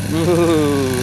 Ooh.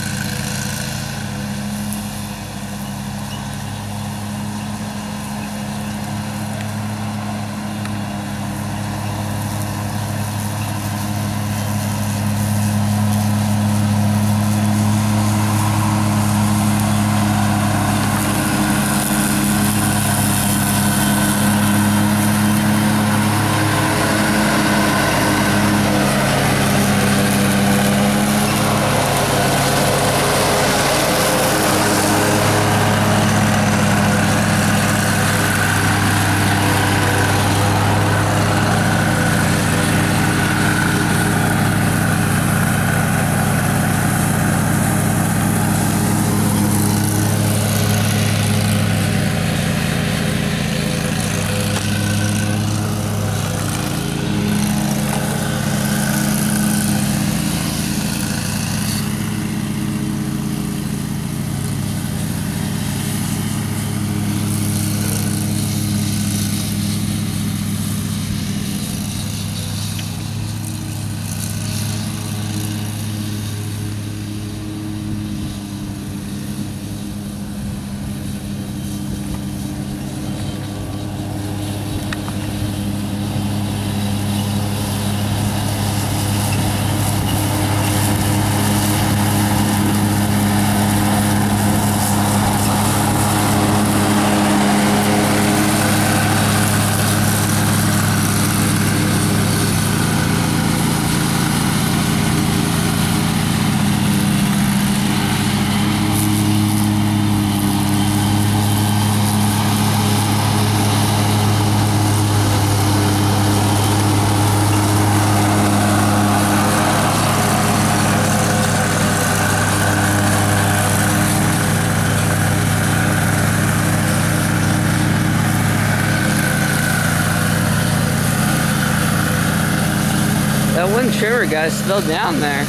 That one trimmer guy's still down there.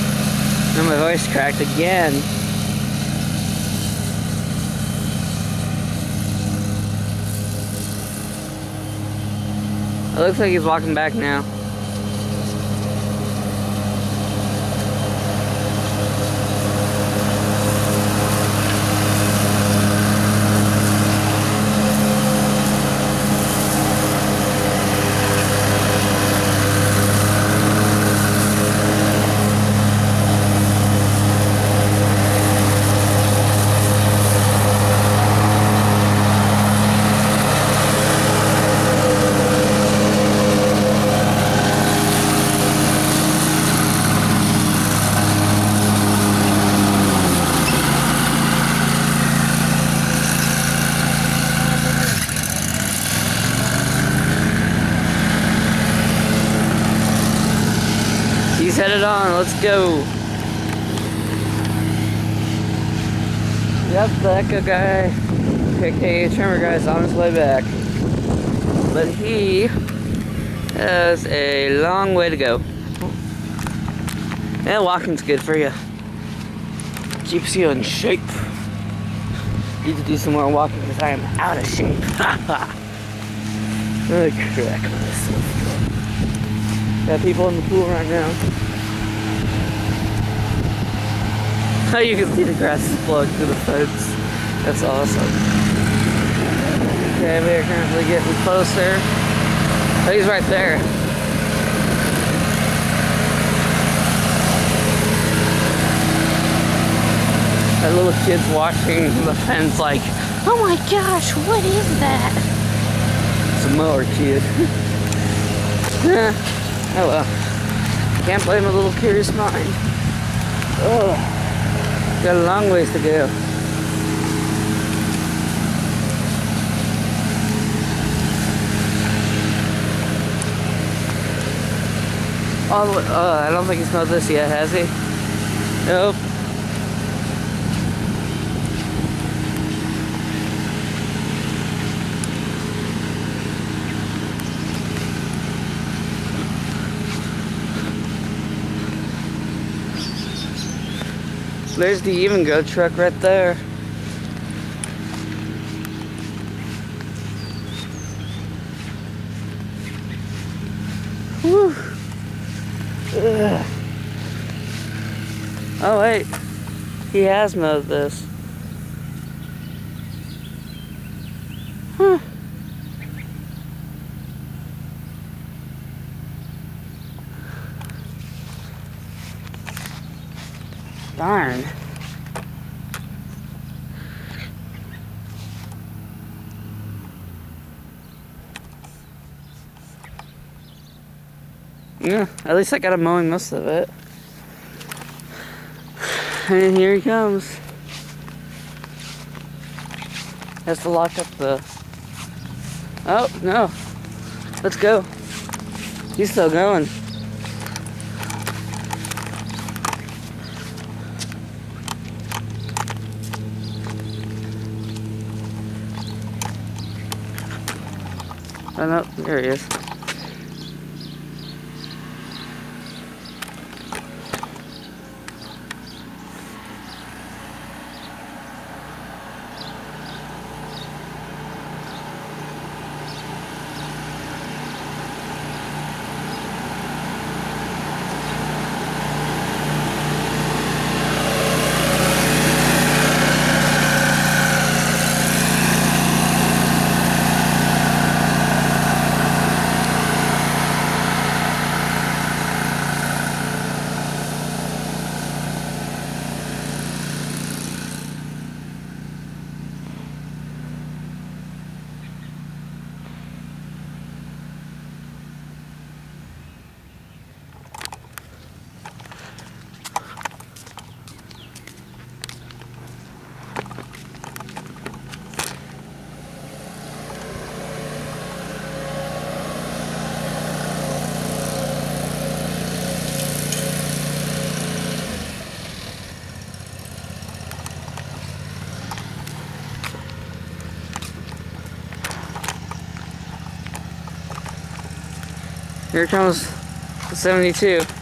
And my voice cracked again. It looks like he's walking back now. He's headed on, let's go. Yep, the Echo guy, aka trimmer guy's on his way back. But he has a long way to go. Yeah, walking's good for you. Keeps you in shape. Need to do some more walking because I am out of shape. Oh, crack myself. Got people in the pool right now. Oh, you can see the grass is blowing through the fence. That's awesome. Okay, we are currently getting closer. Oh, he's right there. That little kid's watching the fence like, oh my gosh, what is that? It's a mower kid. Oh well. Can't blame a little curious mind. Oh. Got a long ways to go. Oh, I don't think he smelled this yet, has he? Nope. There's the Even Go truck right there. Whew. Ugh. Oh wait, he has mowed this. Huh. Darn. Yeah, at least I got him mowing most of it. And here he comes. Has to lock up the... Oh, no. Let's go. He's still going. Oh no, there he is. Here comes the 72.